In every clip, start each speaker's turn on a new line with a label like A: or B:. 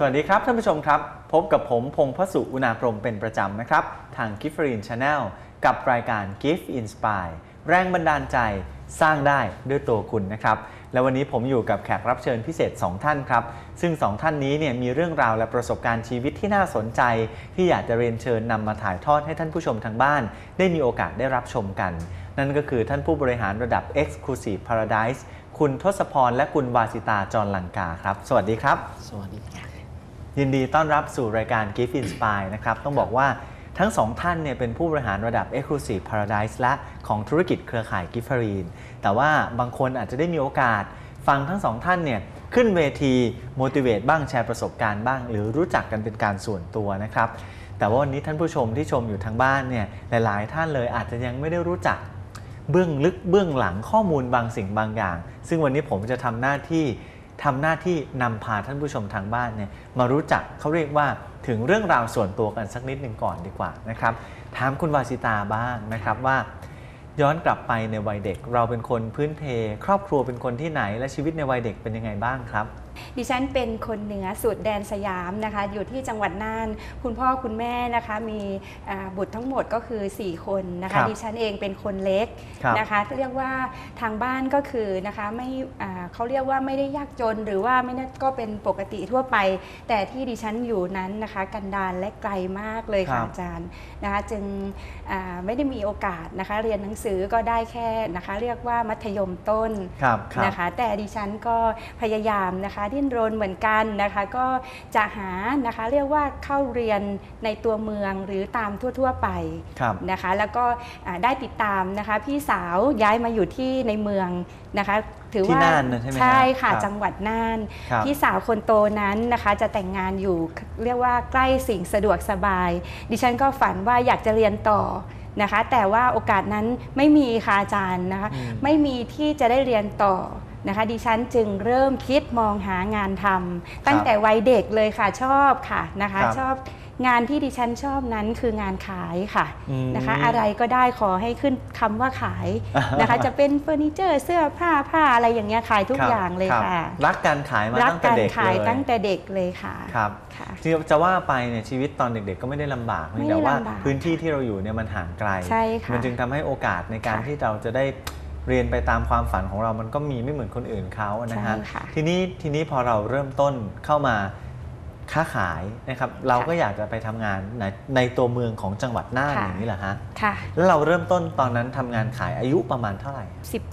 A: วัสดีครับท่านผู้ชมครับพบกับผมพงษ์พสุอุณาพรหมเป็นประจำนะครับทาง Giffrin Channel กับรายการ Gift Inspire แรงบันดาลใจสร้างได้ด้วยตัวคุณนะครับและวันนี้ผมอยู่กับแขกรับเชิญพิเศษ2ท่านครับซึ่ง2ท่านนี้เนี่ยมีเรื่องราวและประสบการณ์ชีวิตที่น่าสนใจที่อยากจะเรียนเชิญนำมาถ่ายทอดให้ท่านผู้ชมทางบ้านได้มีโอกาสได้รับชมกันนั่นก็คือท่านผู้บริหารระดับ Exclusive Paradise คุณทศพรและคุณวาสิตาจรลังกาครับสวัสดีครับ
B: สวัสดีครับ
A: ยินดีต้อนรับสู่รายการ Gift Inspire นะครับต้องบอกว่าทั้งสองท่านเนี่ยเป็นผู้บริหารระดับ Exclusive Paradise และของธุรกิจเครือข่าย Giffrin แต่ว่าบางคนอาจจะได้มีโอกาสฟังทั้งสองท่านเนี่ยขึ้นเวที motivate บ้างแชร์ประสบการณ์บ้างหรือรู้จักกันเป็นการส่วนตัวนะครับแต่ว่าวันนี้ท่านผู้ชมที่ชมอยู่ทางบ้านเนี่ยหลายๆท่านเลยอาจจะยังไม่ได้รู้จักเบื้องลึกเบื้องหลังข้อมูลบางสิ่งบางอย่างซึ่งวันนี้ผมจะทำหน้าที่นำพาท่านผู้ชมทางบ้านเนี่ยมารู้จักเขาเรียกว่าถึงเรื่องราวส่วนตัวกันสักนิดหนึ่งก่อนดีกว่านะครับถามคุณวาสิตาบ้างนะครับว่าย้อนกลับไปในวัยเด็กเราเป็นคนพื้นเพครอบครัวเป็นคนที่ไหนและชีวิตในวัยเด็กเป็นยังไงบ้างครับ
C: ดิฉันเป็นคนเหนือสุดแดนสยามนะคะอยู่ที่จังหวัดน่านคุณพ่อคุณแม่นะคะมีบุตรทั้งหมดก็คือ4คนนะคะดิฉันเองเป็นคนเล็กนะคะเรียกว่าทางบ้านก็คือนะคะไม่เขาเรียกว่าไม่ได้ยากจนหรือว่าไม่ก็เป็นปกติทั่วไปแต่ที่ดิฉันอยู่นั้นนะคะกันดารและไกลมากเลยค่ะอาจารย์นะคะจึงไม่ได้มีโอกาสนะคะเรียนหนังสือก็ได้แค่นะคะเรียกว่ามัธยมต้นนะคะแต่ดิฉันก็พยายามนะคะดิ้นรนเหมือนกันนะคะก็จะหานะคะเรียกว่าเข้าเรียนในตัวเมืองหรือตามทั่วไปนะคะแล้วก็ได้ติดตามนะคะพี่สาวย้ายมาอยู่ที่ในเมืองนะคะถือว่าใช่ค่ะจังหวัดน่านพี่สาวคนโตนั้นนะคะจะแต่งงานอยู่เรียกว่าใกล้สิ่งสะดวกสบายดิฉันก็ฝันว่าอยากจะเรียนต่อนะคะแต่ว่าโอกาสนั้นไม่มีค่ะอาจารย์นะคะไม่มีที่จะได้เรียนต่อนะคะดิฉันจึงเริ่มคิดมองหางานทำตั้งแต่วัยเด็กเลยค่ะชอบค่ะนะคะชอบงานที่ดิฉันชอบนั้นคืองานขายค่ะนะคะอะไรก็ได้ขอให้ขึ้นคำว่าขายนะคะจะเป็นเฟอร์นิเจอร์เสื้อผ้าอะไรอย่างเงี้ยขายทุกอย่างเลยค่ะ
A: รักการขายมาตั้งแต่เด็กเลย
C: รักการขายตั้งแต่เด็กเลยค่ะ
A: ครับจะว่าไปเนี่ยชีวิตตอนเด็กๆก็ไม่ได้ลำบากแต่ว่าพื้นที่ที่เราอยู่เนี่ยมันห่างไกลมันจึงทำให้โอกาสในการที่เราจะได้เรียนไปตามความฝันของเรามันก็มีไม่เหมือนคนอื่นเขานะฮะทีนี้พอเราเริ่มต้นเข้ามาค้าขายนะครับเราก็อยากจะไปทำงานในตัวเมืองของจังหวัดน่านอย่างนี้แหละฮะแล้วเราเริ่มต้นตอนนั้นทำงานขายอายุประมาณเท่าไหร่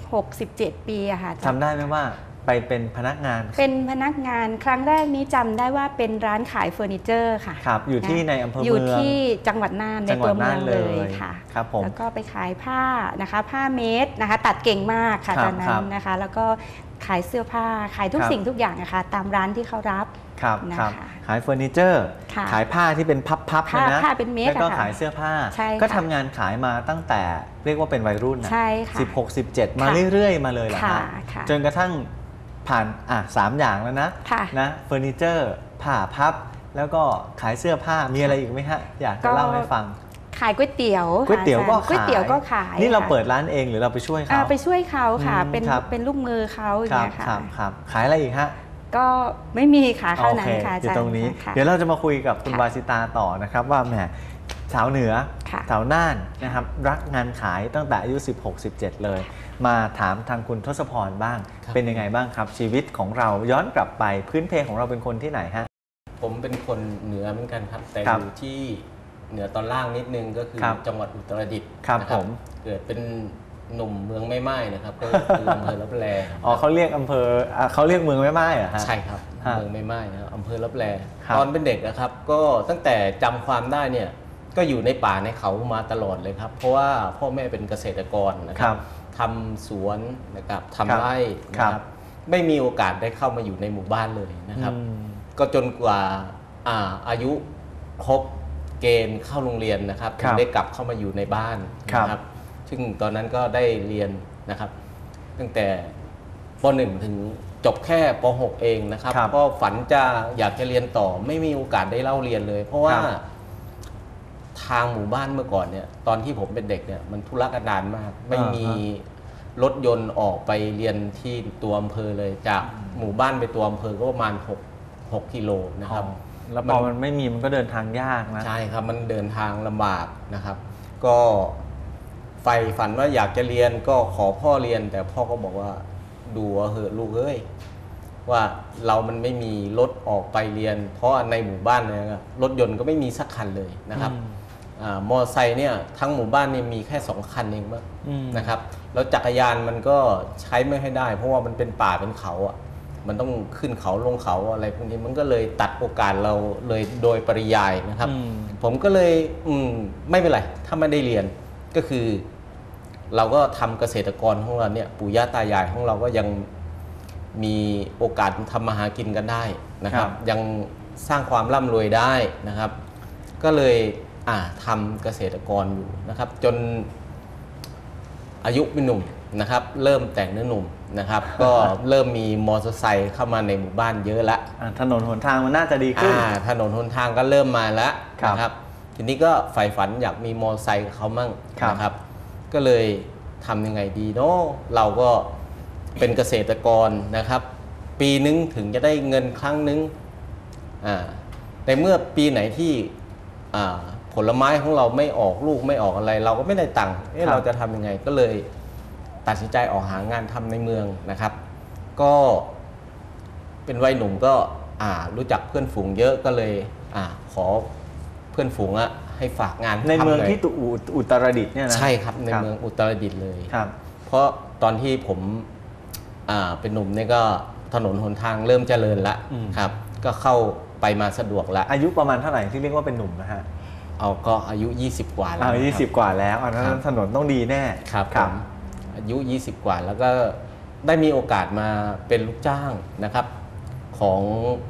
C: 16-17 ปีอะค่ะ
A: จำได้ไหมว่าไปเป็นพนักงาน
C: ครั้งแรกนี้จำได้ว่าเป็นร้านขายเฟอร์นิเจอร์ค่ะ
A: ครับอยู่ที่ในอำเภอเมือง
C: อยู่ที่จังหวัดน่านในตัวเมืองเลยค่ะ
A: ครับผม
C: แล้วก็ไปขายผ้านะคะผ้าเมตรนะคะตัดเก่งมากค่ะตอนนั้นนะคะแล้วก็ขายเสื้อผ้าขายทุกสิ่งทุกอย่างนะคะตามร้านที่เขารับ
A: ครับขายเฟอร์นิเจอร์ขายผ้าที่เป็นพับๆนะ
C: ผ้าเป็นเมตร
A: แล้วก็ขายเสื้อผ้าก็ทำงานขายมาตั้งแต่เรียกว่าเป็นวัยรุ่นนะ16-17มาเรื่อยๆมาเลยแหละจนกระทั่งผ่าน3อย่างแล้วนะเฟอร์นิเจอร์ผ้าพับแล้วก็ขายเสื้อผ้ามีอะไรอีกไหมฮะอยากจะเล่าให้ฟัง
C: ขายก๋วยเตี๋ยวก็ขาย
A: นี่เราเปิดร้านเองหรือเราไปช่วยเขา
C: ไปช่วยเขาค่ะเป็นลูกมือเขาอย่างเงี้ยค่ะ
A: ขายอะไรอีกฮะ
C: ก็ไม่มีค่ะเท่านั้นค่ะ
A: อยู่ตรงนี้เดี๋ยวเราจะมาคุยกับคุณวาสิตาต่อนะครับว่าแหมสาวเหนือสาวน่านนะครับรักงานขายตั้งแต่อายุ16-17เลยมาถามทางคุณทศพรบ้างเป็นยังไงบ้างครับชีวิตของเราย้อนกลับไปพื้นเพของเราเป็นคนที่ไหนฮะ
B: ผมเป็นคนเหนือเหมือนกันครับแต่อยู่ที่เหนือตอนล่างนิดนึงก็คือจังหวัดอุตรดิตถ์
A: นะครับ
B: เกิดเป็นหนุ่มเมืองแม่ไม้นะครับก็คืออำเภอลับแล
A: เขาเรียกเมืองแม่ไม้เหรอฮะ
B: ใช่ครับเมืองแม่ไม้นะครับอำเภอลับแลตอนเป็นเด็กนะครับก็ตั้งแต่จำความได้เนี่ยก็อยู่ในป่าในเขามาตลอดเลยครับเพราะว่าพ่อแม่เป็นเกษตรกรนะครับทำสวนนะครับทำไร่นะครับไม่มีโอกาสได้เข้ามาอยู่ในหมู่บ้านเลยนะครับก็จนกว่าอายุครบเกณฑ์เข้าโรงเรียนนะครับถึงได้กลับเข้ามาอยู่ในบ้านนะครับซึ่งตอนนั้นก็ได้เรียนนะครับตั้งแต่ป .1 ถึงจบแค่ป .6 เองนะครับก็ฝันจะอยากจะเรียนต่อไม่มีโอกาสได้เล่าเรียนเลยเพราะว่าทางหมู่บ้านเมื่อก่อนเนี่ยตอนที่ผมเป็นเด็กเนี่ยมันทุรกันดารมากไม่มีรถยนต์ออกไปเรียนที่ตัวอำเภอเลยจากหมู่บ้านไปตัวอำเภอก็ประมาณ6 6 กิโลนะครับ
A: แล้วพอมันไม่มีมันก็เดินทางยากนะ
B: ใช่ครับมันเดินทางลำบากนะครับก็ใฝ่ฝันว่าอยากจะเรียนก็ขอพ่อเรียนแต่พ่อก็บอกว่าดูเหอะลูกเอ้ยว่าเรามันไม่มีรถออกไปเรียนเพราะในหมู่บ้านเนี่ยรถยนต์ก็ไม่มีสักคันเลยนะครับมอเตอร์ไซค์เนี่ยทั้งหมู่บ้านนี่มีแค่2 คันเองมั้งนะครับแล้วจักรยานมันก็ใช้ไม่ให้ได้เพราะว่ามันเป็นป่าเป็นเขาอ่ะมันต้องขึ้นเขาลงเขาอะไรพวกนี้มันก็เลยตัดโอกาสเราเลยโดยปริยายนะครับผมก็เลยไม่เป็นไรถ้าไม่ได้เรียนก็คือเราก็ทำเกษตรกรของเราเนี่ยปู่ย่าตายายของเราก็ยังมีโอกาสทำมาหากินกันได้นะครับยังสร้างความร่ำรวยได้นะครับก็เลยทำเกษตรกรอยู่นะครับจนอายุเป็นหนุ่มนะครับเริ่มแต่งเนื้อหนุ่มนะครับก็เริ่มมีมอเตอร์ไซค์เข้ามาในหมู่บ้านเยอะละ
A: ถนนหนทางมันน่าจะดีขึ้น
B: ถนนหนทางก็เริ่มมาแล้วนะครับทีนี้ก็ใฝ่ฝันอยากมีมอเตอร์ไซค์เขามั่งนะครับก็เลยทำยังไงดีเนาะเราก็เป็นเกษตรกรนะครับปีนึงถึงจะได้เงินครั้งนึงแต่เมื่อปีไหนที่ผลไม้ของเราไม่ออกลูกไม่ออกอะไรเราก็ไม่ได้ตังค์เราจะทำยังไงก็เลยตัดสินใจออกหางานทำในเมืองนะครับก็เป็นวัยหนุ่มก็รู้จักเพื่อนฝูงเยอะก็เลยขอเพื่อนฝูงให้ฝากงาน
A: ในเมืองที่อุตรดิตถ์เนี่ยนะ
B: ใช่ครับในเมืองอุตรดิตถ์เลยเพราะตอนที่ผมเป็นหนุ่มเนี่ยก็ถนนหนทางเริ่มเจริญแล้วครับก็เข้าไปมาสะดวกแล้ว
A: อายุประมาณเท่าไหร่ที่เรียกว่าเป็นหนุ่มนะฮะ
B: ก็อายุ20กว่าแล้ว
A: 20กว่าแล้วอันนั้นถนนต้องดีแน่
B: ครับอายุ20กว่าแล้วก็ได้มีโอกาสมาเป็นลูกจ้างนะครับของ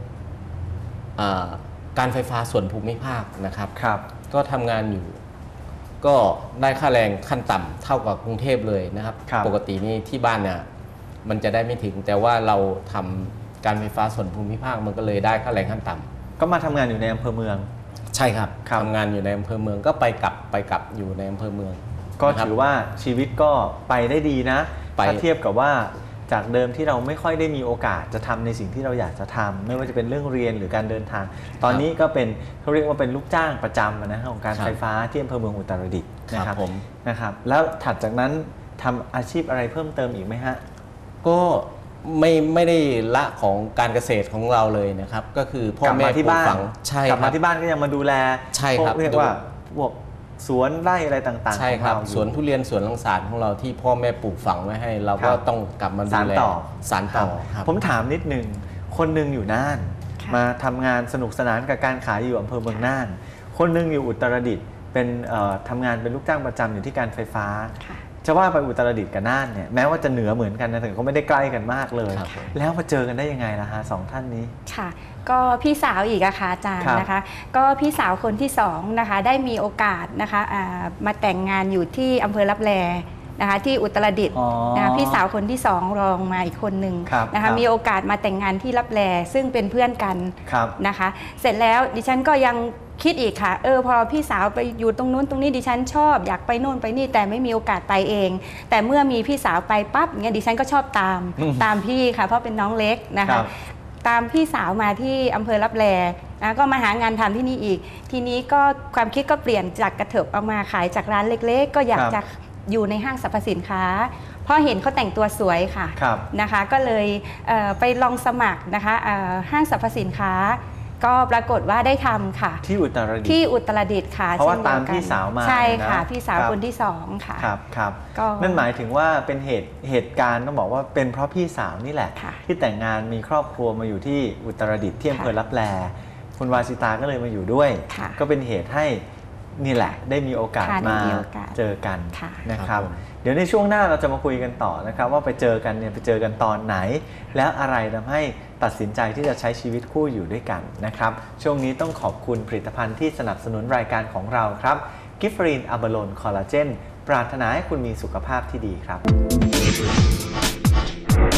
B: การไฟฟ้าส่วนภูมิภาคนะครับก็ทำงานอยู่ก็ได้ค่าแรงขั้นต่ำเท่ากับกรุงเทพเลยนะครับปกตินี่ที่บ้านเนี่ยมันจะได้ไม่ถึงแต่ว่าเราทำการไฟฟ้าส่วนภูมิภาคมันก็เลยได้ค่าแรงขั้นต่ำ
A: ก็มาทำงานอยู่ในอำเภอเมือง
B: ใช่ครับทำงานอยู่ในอำเภอเมืองก็ไปกลับอยู่ในอำเภอเมือง
A: ก็ถือว่าชีวิตก็ไปได้ดีนะถ้าเทียบกับว่าจากเดิมที่เราไม่ค่อยได้มีโอกาสจะทำในสิ่งที่เราอยากจะทำไม่ว่าจะเป็นเรื่องเรียนหรือการเดินทางตอนนี้ก็เป็นเขาเรียกว่าเป็นลูกจ้างประจำนะของการไฟฟ้าที่อำเภอเมืองอุตรดิตถ์นะครับแล้วถัดจากนั้นทำอาชีพอะไรเพิ่มเติมอีกไหมฮะ
B: ก็ไม่ได้ละของการเกษตรของเราเลยนะครับก็คือพ่อแม่
A: ที่บ้าน
B: ใช่
A: กลับมาที่บ้านก็ยังมาดูแล
B: ใช่ครับ
A: เรียกว่าพวกสวนไร่อะไรต่างๆ
B: ใช่ครับสวนทุเรียนสวนลังสารของเราที่พ่อแม่ปลูกฝังไว้ให้เราก็ต้องกลับมาดูแลสานต่อ
A: ผมถามนิดนึงคนนึงอยู่น่านมาทำงานสนุกสนานกับการขายอยู่อำเภอเมืองน่านคนนึงอยู่อุตรดิตถ์เป็นทำงานเป็นลูกจ้างประจำอยู่ที่การไฟฟ้าจะว่าไปอุตรดิตถ์กับน่านเนี่ยแม้ว่าจะเหนือเหมือนกันนะแต่ก็ไม่ได้ใกล้กันมากเลยแล้วมาเจอกันได้ยังไงล่ะฮะ2ท่านนี้
C: ค่ะก็พี่สาวอีกอะค่ะอาจารย์นะคะก็พี่สาวคนที่2นะคะได้มีโอกาสนะคะมาแต่งงานอยู่ที่อำเภอลับแลนะคะที่อุตรดิตถ์นะคะพี่สาวคนที่2รองมาอีกคนหนึ่งนะคะมีโอกาสมาแต่งงานที่ลับแลซึ่งเป็นเพื่อนกันนะคะเสร็จแล้วดิฉันก็ยังคิดอีกค่ะพอพี่สาวไปอยู่ตรงนู้นตรงนี้ดิฉันชอบอยากไปโน่นไปนี่แต่ไม่มีโอกาสไปเองแต่เมื่อมีพี่สาวไปปั๊บเงี้ยดิฉันก็ชอบตามพี่ค่ะเพราะเป็นน้องเล็กนะคะตามพี่สาวมาที่อำเภอลับแลนะก็มาหางานทำที่นี่อีกทีนี้ก็ความคิดก็เปลี่ยนจากกระเถิบออกมาขายจากร้านเล็กๆก็อยากจะอยู่ในห้างสรรพสินค้าเพราะเห็นเขาแต่งตัวสวยค่ะนะคะก็เลยไปลองสมัครนะคะห้างสรรพสินค้าก็ปรากฏว่าได้ทำค่ะ
A: ที่อุตร
C: ดิตถ์ค่ะ
A: เพราะว่าตามพี่สาวมา
C: ใช่ค่ะพี่สาวคนที่2ค่ะ
A: ครับนั่นหมายถึงว่าเป็นเหตุการณ์ต้องบอกว่าเป็นเพราะพี่สาวนี่แหละที่แต่งงานมีครอบครัวมาอยู่ที่อุตรดิตถ์ที่อำเภอลับแลคุณวาสิตาก็เลยมาอยู่ด้วยก็เป็นเหตุให้นี่แหละได้มีโอกาสมาเจอกันนะครับเดี๋ยวในช่วงหน้าเราจะมาคุยกันต่อนะครับว่าไปเจอกันตอนไหนแล้วอะไรทำให้ตัดสินใจที่จะใช้ชีวิตคู่อยู่ด้วยกันนะครับช่วงนี้ต้องขอบคุณผลิตภัณฑ์ที่สนับสนุนรายการของเราครับกิฟฟรีนอะบาโลนคอลลาเจนปรารถนาให้คุณมีสุขภาพที่ดีครับ